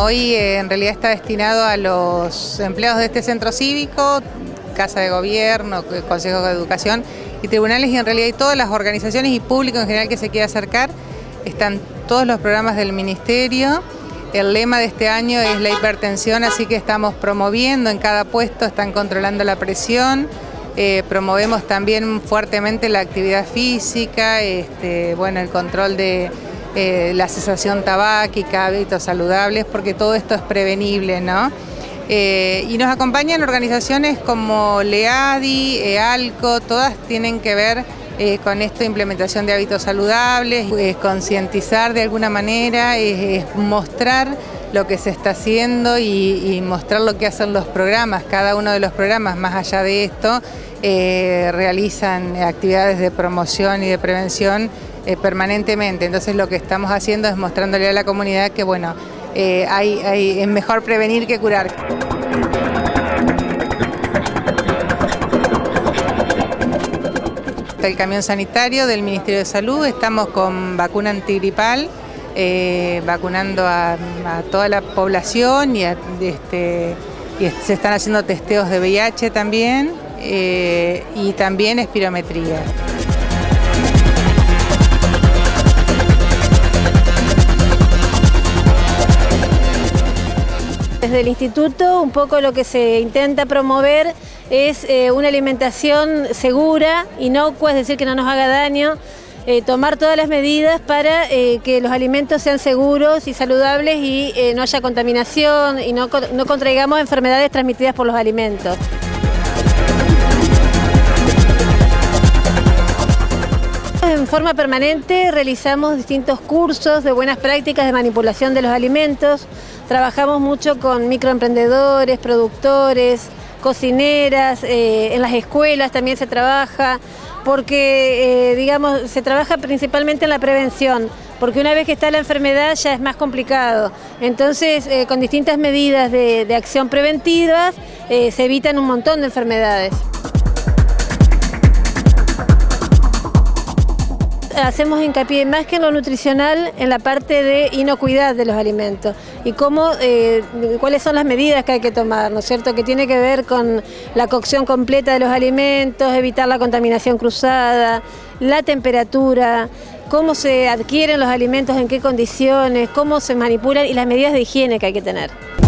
hoy en realidad está destinado a los empleados de este centro cívico, Casa de Gobierno, Consejo de Educación y tribunales, y en realidad todas las organizaciones y público en general que se quiera acercar. Están todos los programas del Ministerio. El lema de este año es la hipertensión, así que estamos promoviendo en cada puesto, están controlando la presión. Promovemos también fuertemente la actividad física, bueno, el control de la cesación tabáquica, hábitos saludables, porque todo esto es prevenible, ¿no? Y nos acompañan organizaciones como LEADI, EALCO, todas tienen que ver con esta implementación de hábitos saludables, concientizar de alguna manera, mostrar lo que se está haciendo y mostrar lo que hacen los programas. Cada uno de los programas, más allá de esto, realizan actividades de promoción y de prevención permanentemente. Entonces lo que estamos haciendo es mostrándole a la comunidad que bueno, es mejor prevenir que curar. El camión sanitario del Ministerio de Salud, estamos con vacuna antigripal, vacunando a toda la población y se están haciendo testeos de VIH también y también espirometría. Desde el instituto un poco lo que se intenta promover es una alimentación segura, inocua, es decir, que no nos haga daño, tomar todas las medidas para que los alimentos sean seguros y saludables y no haya contaminación y no contraigamos enfermedades transmitidas por los alimentos. En forma permanente realizamos distintos cursos de buenas prácticas de manipulación de los alimentos. Trabajamos mucho con microemprendedores, productores, cocineras, en las escuelas también se trabaja, porque digamos, se trabaja principalmente en la prevención, porque una vez que está la enfermedad ya es más complicado. Entonces, con distintas medidas de acción preventivas se evitan un montón de enfermedades. Hacemos hincapié más que en lo nutricional, en la parte de inocuidad de los alimentos y cuáles son las medidas que hay que tomar, ¿no es cierto? Que tiene que ver con la cocción completa de los alimentos, evitar la contaminación cruzada, la temperatura, cómo se adquieren los alimentos, en qué condiciones, cómo se manipulan y las medidas de higiene que hay que tener.